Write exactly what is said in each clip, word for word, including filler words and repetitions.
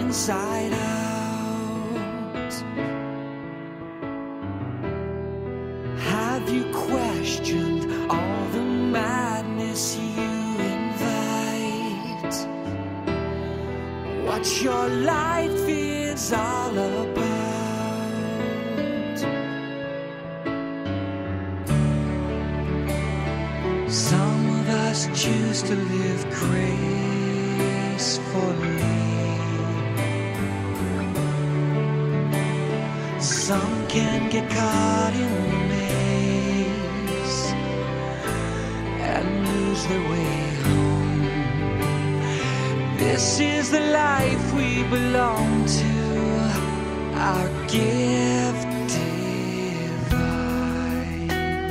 inside out. Have you questioned all the madness you invite? What your life is all about? Some of us choose to live gracefully. Some can get caught in the maze and lose their way home. This is the life we belong to, our gift divine.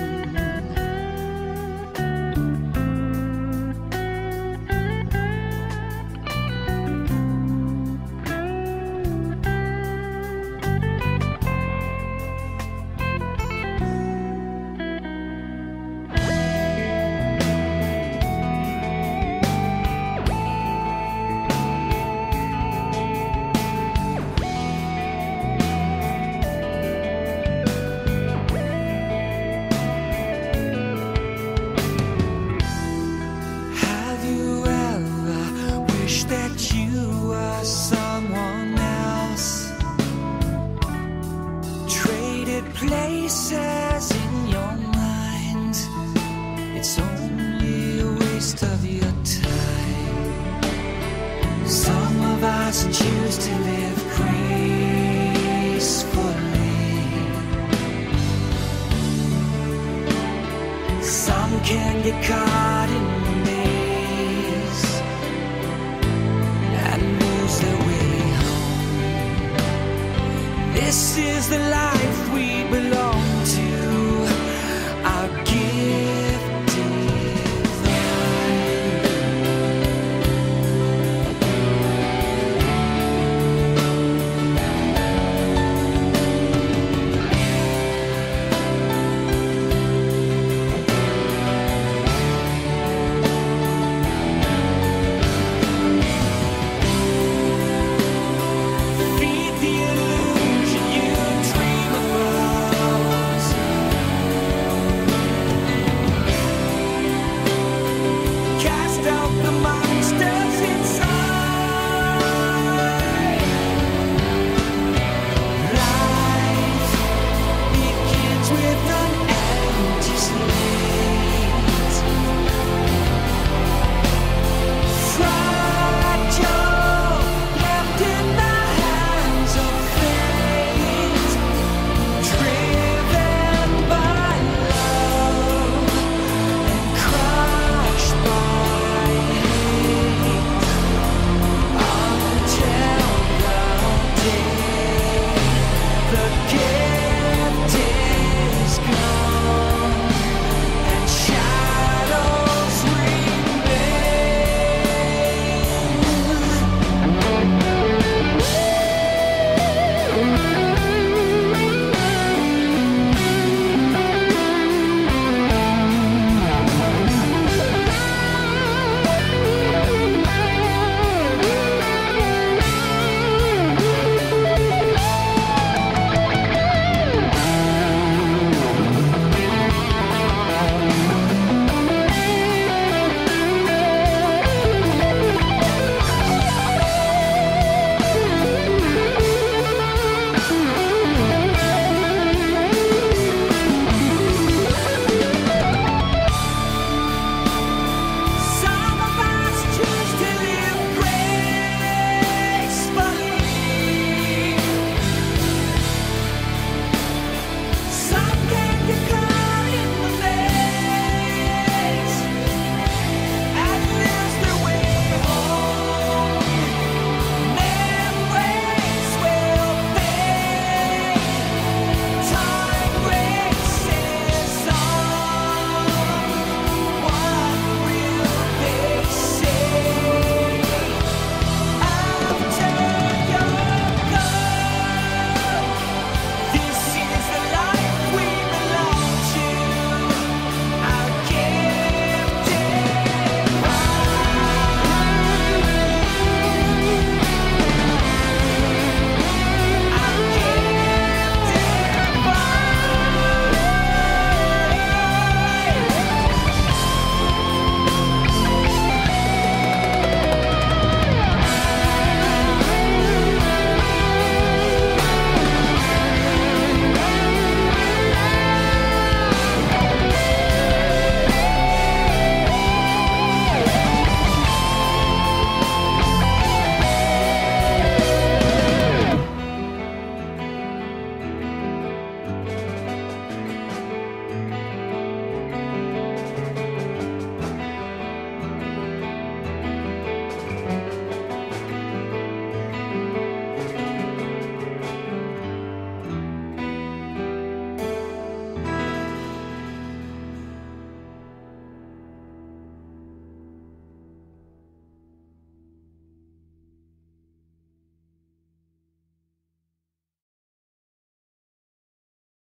That you were someone else, traded places in your mind. It's only a waste of your time. Some of us choose to live gracefully. Some can get caught in the maze and lose their way home. This is the life we belong